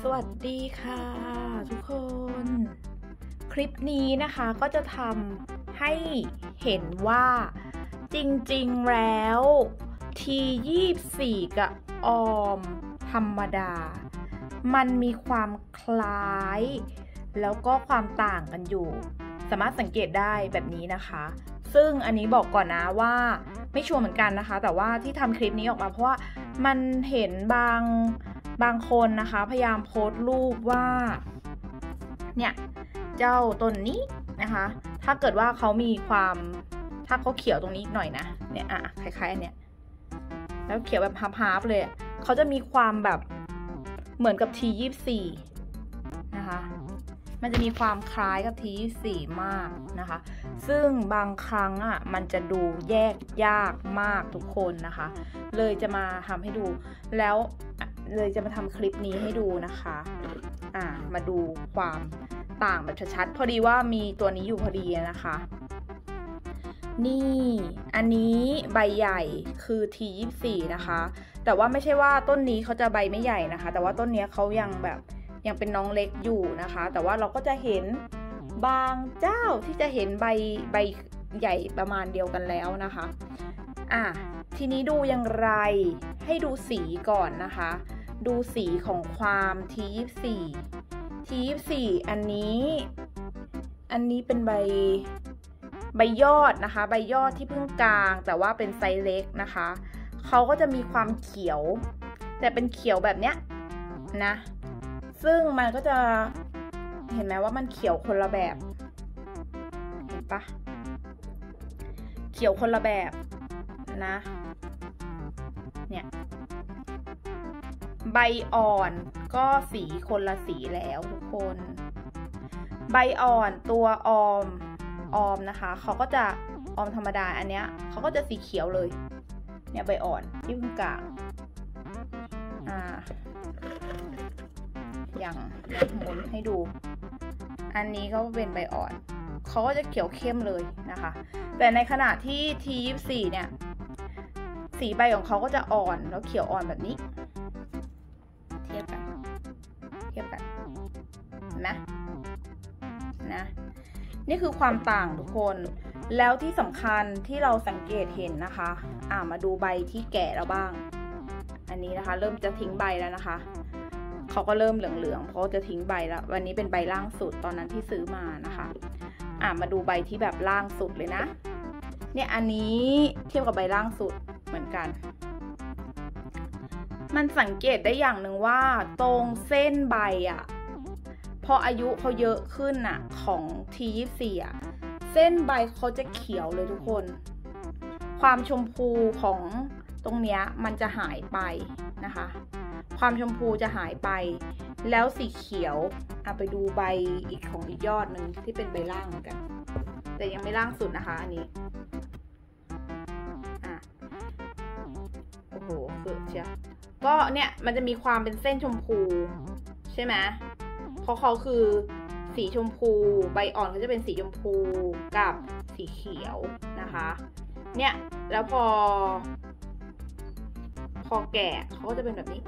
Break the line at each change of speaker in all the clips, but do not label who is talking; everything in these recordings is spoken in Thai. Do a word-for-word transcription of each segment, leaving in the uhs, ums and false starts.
สวัสดีค่ะทุกคน คลิปนี้นะคะก็จะทำให้เห็นว่าจริงๆแล้ว ที ยี่สิบสี่ กับออมธรรมดามันมีความคล้ายแล้วก็ความต่างกันอยู่สามารถสังเกตได้แบบนี้นะคะซึ่งอันนี้บอกก่อนนะว่าไม่ชัวร์เหมือนกันนะคะแต่ว่าที่ทำคลิปนี้ออกมาเพราะว่ามันเห็นบางบางคนนะคะพยายามโพสต์รูปว่าเนี่ยเจ้าต้นนี้นะคะถ้าเกิดว่าเขามีความถ้าเขาเขียวตรงนี้หน่อยนะเนี่ยอ่ะคล้ายๆอันเนี้ยแล้วเขียวแบบฮาร์ปๆเลยเขาจะมีความแบบเหมือนกับ ที ยี่สิบสี่ นะคะมันจะมีความคล้ายกับ ที ยี่สิบสี่ มากนะคะซึ่งบางครั้งอ่ะมันจะดูแยกยากมากทุกคนนะคะเลยจะมาทำให้ดูแล้วเลยจะมาทำคลิปนี้ให้ดูนะคะอ่ามาดูความต่างแบบชัดๆพอดีว่ามีตัวนี้อยู่พอดีนะคะนี่อันนี้ใบใหญ่คือ ที ยี่สิบสี่ นะคะแต่ว่าไม่ใช่ว่าต้นนี้เขาจะใบไม่ใหญ่นะคะแต่ว่าต้นนี้เขายังแบบยังเป็นน้องเล็กอยู่นะคะแต่ว่าเราก็จะเห็นบางเจ้าที่จะเห็นใบใบใหญ่ประมาณเดียวกันแล้วนะคะอ่ะทีนี้ดูอย่างไรให้ดูสีก่อนนะคะดูสีของความ ที ยี่สิบสี่ ที ยี่สิบสี่ อันนี้อันนี้เป็นใบใบยอดนะคะใบยอดที่เพิ่งกลางแต่ว่าเป็นไซส์เล็กนะคะเขาก็จะมีความเขียวแต่เป็นเขียวแบบเนี้ยนะซึ่งมันก็จะเห็นไหมว่ามันเขียวคนละแบบเห็นปะเขียวคนละแบบนะเนี่ยใบอ่อนก็สีคนละสีแล้วทุกคนใบอ่อนตัวออมออมนะคะเขาก็จะออมธรรมดาอันเนี้ยเขาก็จะสีเขียวเลยเนี่ยใบอ่อนที่เพิ่งกลางอ่าอย่างหมุนให้ดูอันนี้ก็เป็นใบอ่อนเขาก็จะเขียวเข้มเลยนะคะแต่ในขณะที่ ที ยี่สิบสี่ เนี่ยสีใบของเขาก็จะอ่อนแล้วเขียวอ่อนแบบนี้เทียบกันเทียบกันเห็นไหมนะนี่คือความต่างทุกคนแล้วที่สำคัญที่เราสังเกตเห็นนะคะอ่ามาดูใบที่แก่แล้วบ้างอันนี้นะคะเริ่มจะทิ้งใบแล้วนะคะเขาก็เริ่มเหลืองๆเพราะจะทิ้งใบแล้ววันนี้เป็นใบล่างสุดตอนนั้นที่ซื้อมานะคะอ่ามาดูใบที่แบบล่างสุดเลยนะเนี่ยอันนี้เทียบกับใบล่างสุดเหมือนกันมันสังเกตได้อย่างหนึ่งว่าตรงเส้นใบอ่ะพออายุเขาเยอะขึ้นน่ะของ ที ยี่สิบสี่ อ่ะเส้นใบเขาจะเขียวเลยทุกคนความชมพูของตรงเนี้ยมันจะหายไปนะคะความชมพูจะหายไปแล้วสีเขียวเอาไปดูใบอีกของอีกยอดหนึ่งที่เป็นใบล่างเหมือนกันแต่ยังไม่ล่างสุดนะคะอันนี้อ่ะโอ้โหเกิดเชียก็เนี่ยมันจะมีความเป็นเส้นชมพูใช่ไหมเพราะเขาคือสีชมพูใบอ่อนเขาจะเป็นสีชมพูกับสีเขียวนะคะเนี่ยแล้วพอพอแก่เขาก็จะเป็นแบบนี้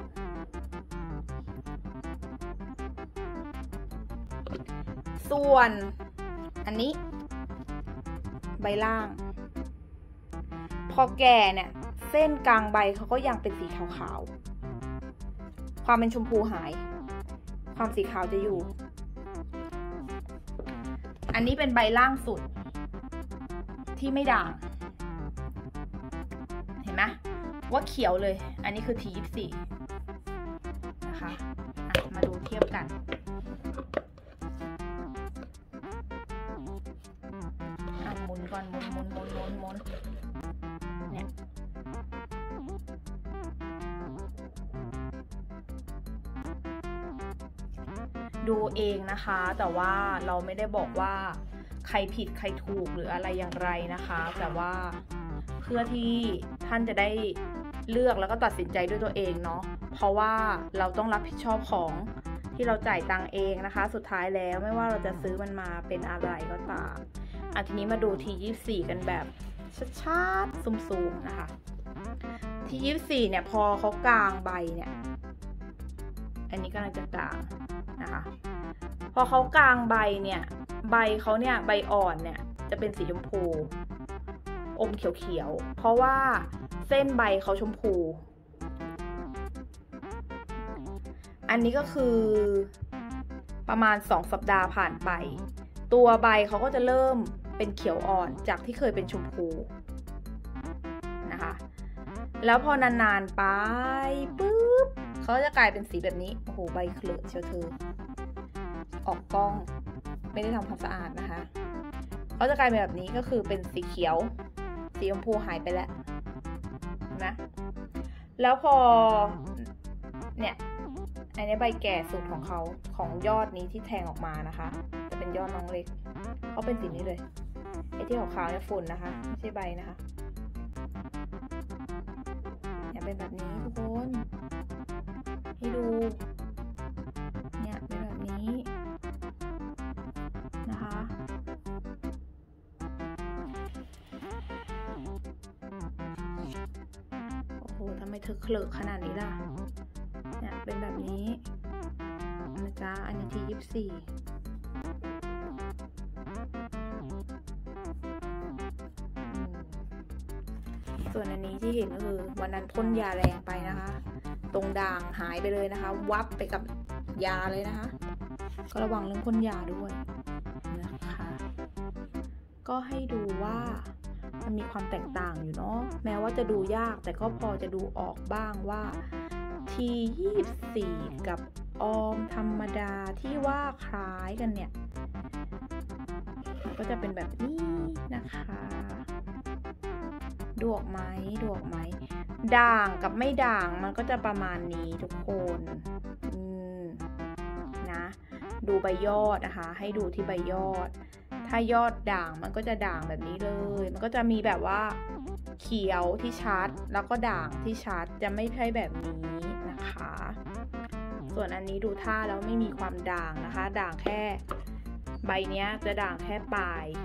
ส่วนอันนี้ใบล่างพอแก่เนี่ยเส้นกลางใบเขาก็ยังเป็นสีขาวๆความเป็นชมพูหายความสีขาวจะอยู่อันนี้เป็นใบล่างสุดที่ไม่ด่างเห็นไหมว่าเขียวเลยอันนี้คือ ที ยี่สิบสี่ นะคะมาดูเทียบกันหมุนก่อนหมุนหมุนหมุนหมุนหมุนเนี่ยดูเองนะคะแต่ว่าเราไม่ได้บอกว่าใครผิดใครถูกหรืออะไรอย่างไรนะคะแต่ว่าเพื่อที่ท่านจะได้เลือกแล้วก็ตัดสินใจด้วยตัวเองเนาะเพราะว่าเราต้องรับผิดชอบของที่เราจ่ายตังค์เองนะคะสุดท้ายแล้วไม่ว่าเราจะซื้อมันมาเป็นอะไรก็ตามอ่ะทีนี้มาดู ที ยี่สิบสี่ กันแบบชัดๆซูมๆนะคะ ที ยี่สิบสี่ เนี่ยพอเขากลางใบเนี่ยอันนี้กำลังจะกลางนะคะพอเขากลางใบเนี่ยใบเขาเนี่ยใบอ่อนเนี่ยจะเป็นสีชมพูอมเขียวๆเพราะว่าเส้นใบเขาชมพูอันนี้ก็คือประมาณสองสัปดาห์ผ่านไปตัวใบเขาก็จะเริ่มเป็นเขียวอ่อนจากที่เคยเป็นชมพูนะคะแล้วพอนานๆไปปุ๊บเขาจะกลายเป็นสีแบบนี้โอ้โหใบเคลอะเชียวเธอออกกล้องไม่ได้ทำความสะอาดนะคะเขาจะกลายเป็นแบบนี้ก็คือเป็นสีเขียวสีชมพูหายไปแล้วนะแล้วพอเนี่ยอันนี้ใบแก่สุดของเขาของยอดนี้ที่แทงออกมานะคะจะเป็นยอดน้องเล็กเขาเป็นสีนี้เลยไอ้ที่ขาวๆเนี่ยฝุ่นนะคะไม่ใช่ใบนะคะเนี่ยเป็นแบบนี้ทุกคนให้ดูเนี่ยเป็นแบบนี้นะคะโอ้โหทำไมเธอเคลอะขนาดนี้ล่ะเนี่ยเป็นแบบนี้นะจ๊ะอันนี้ที่ยี่สิบสี่ส่วนอันนี้ที่เห็นก็คือวันนั้นพ่นยาแรงไปนะคะตรงด่างหายไปเลยนะคะวับไปกับยาเลยนะคะก็ระวังเรื่องพ่นยาด้วยนะคะก็ให้ดูว่ามันมีความแตกต่างอยู่เนาะแม้ว่าจะดูยากแต่ก็พอจะดูออกบ้างว่าทียี่สิบสี่กับออมธรรมดาที่ว่าคล้ายกันเนี่ยก็จะเป็นแบบนี้นะคะดูออกไหมดูออกไหมด่างกับไม่ด่างมันก็จะประมาณนี้ทุกคนอืมนะดูใบยอดนะคะให้ดูที่ใบยอดถ้ายอดด่างมันก็จะด่างแบบนี้เลยมันก็จะมีแบบว่าเขียวที่ชัดแล้วก็ด่างที่ชัดจะไม่ใช่แบบนี้นะคะส่วนอันนี้ดูท่าแล้วไม่มีความด่างนะคะด่างแค่ใบเนี้ยจะด่างแค่ปลาย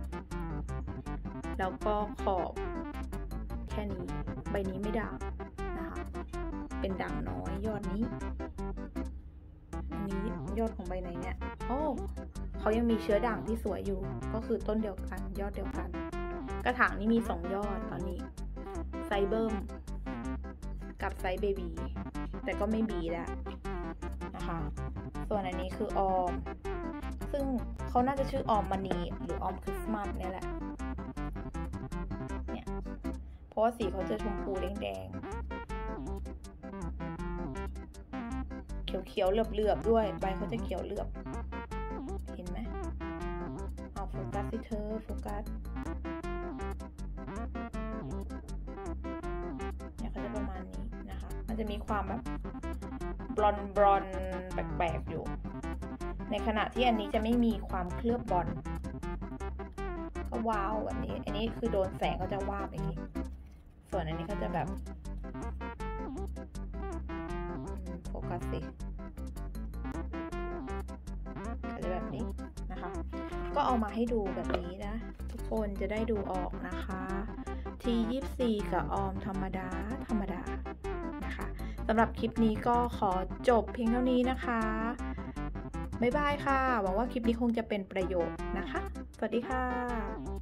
แล้วก็ขอบแค่นี้ใบนี้ไม่ด่างนะคะเป็นด่างน้อยยอดนี้อันนี้ยอดของใบไหนเนี่ยโอ้เขายังมีเชื้อด่างที่สวยอยู่ก็คือต้นเดียวกันยอดเดียวกันกระถางนี้มีสองยอดตอนนี้ไซเบิ้มกับไซเบบีแต่ก็ไม่บีแล้วนะคะส่วนอันนี้คือออมซึ่งเขาน่าจะชื่อออมมณีหรือออมคริสต์มาสเนี่ยแหละเนี่ยเพราะว่าสีเขาจะชมพูแดงๆเขียวๆเหลือบๆด้วยใบเขาจะเขียวเหลือบเห็นไหมเอาโฟกัสสิเธอโฟกัสเนี่ยเขาจะประมาณนี้นะคะมันจะมีความแบบบลอนบลอนแปลกๆอยู่ในขณะที่อันนี้จะไม่มีความเคลือบบอลก็ว้าวแบบนี้อันนี้คือโดนแสงก็จะวาบอย่างนี้ส่วนอันนี้ก็จะแบบโฟกัสสิก็จะแบบนี้นะคะก็เอามาให้ดูแบบนี้นะทุกคนจะได้ดูออกนะคะทียี่สิบสี่กับออมธรรมดาธรรมดานะคะสำหรับคลิปนี้ก็ขอจบเพียงเท่านี้นะคะบ๊ายบายค่ะหวังว่าคลิปนี้คงจะเป็นประโยชน์นะคะสวัสดีค่ะ